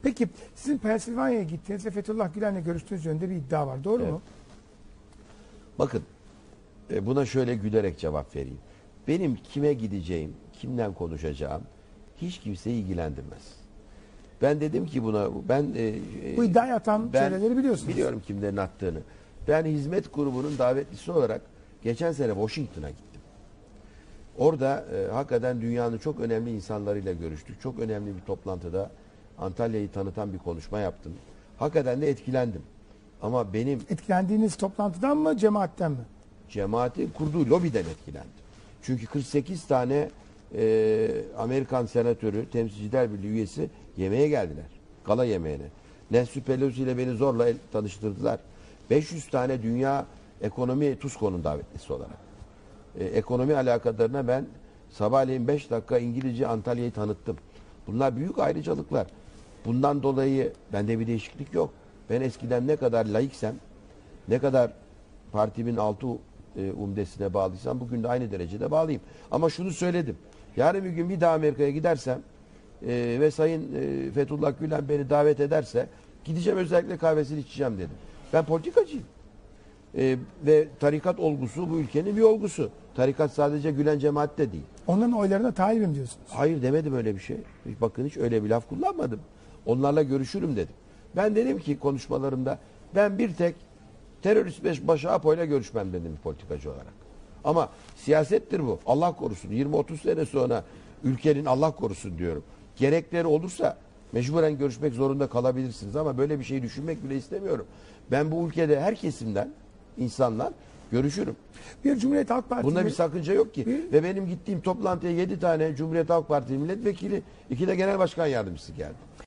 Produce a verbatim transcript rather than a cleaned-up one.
Peki sizin Pensilvanya'ya gittiğiniz ve Fethullah Gülen'le görüştüğünüz yönünde bir iddia var. Doğru Evet. mu? Bakın e, buna şöyle gülerek cevap vereyim. Benim kime gideceğim, kimden konuşacağım hiç kimseyi ilgilendirmez. Ben dedim ki buna ben e, Bu iddiayı atan ben çevreleri biliyorsunuz. biliyorum kimlerin attığını. Ben hizmet grubunun davetlisi olarak geçen sene Washington'a gittim. Orada e, hakikaten dünyanın çok önemli insanlarıyla görüştük. Çok önemli bir toplantıda Antalya'yı tanıtan bir konuşma yaptım. Hakikaten de etkilendim. Ama benim Etkilendiğiniz toplantıdan mı, cemaatten mi? cemaatin kurduğu lobiden etkilendim. Çünkü kırk sekiz tane e, Amerikan senatörü, temsilciler birliği üyesi yemeğe geldiler. Gala yemeğine. Nancy Pelosi ile beni zorla el- tanıştırdılar. beş yüz tane dünya ekonomi TUSKO'nun davetlisi olarak. E, ekonomi alakadarına ben sabahleyin beş dakika İngilizce Antalya'yı tanıttım. Bunlar büyük ayrıcalıklar. Bundan dolayı bende bir değişiklik yok. Ben eskiden ne kadar laiksem, ne kadar partimin altı e, umdesine bağlıysam bugün de aynı derecede bağlıyım. Ama şunu söyledim. Yarın bir gün bir daha Amerika'ya gidersem e, ve Sayın e, Fethullah Gülen beni davet ederse gideceğim, özellikle kahvesini içeceğim dedim. Ben politikacıyım. E, ve tarikat olgusu bu ülkenin bir olgusu. Tarikat sadece Gülen cemaat de değil. Onların oylarına talibim diyorsunuz. Hayır demedim öyle bir şey. Bakın hiç öyle bir laf kullanmadım. Onlarla görüşürüm dedim. Ben dedim ki konuşmalarımda ben bir tek terörist beş başı Apo'yla görüşmem dedim bir politikacı olarak. Ama siyasettir bu. Allah korusun. yirmi otuz sene sonra ülkenin Allah korusun diyorum. Gerekleri olursa mecburen görüşmek zorunda kalabilirsiniz ama böyle bir şey düşünmek bile istemiyorum. Ben bu ülkede her kesimden insanlar görüşürüm. Bir Cumhuriyet Halk Partisi... Bunda bir sakınca yok ki. Bir- Ve benim gittiğim toplantıya yedi tane Cumhuriyet Halk Partisi milletvekili, iki de genel başkan yardımcısı geldi.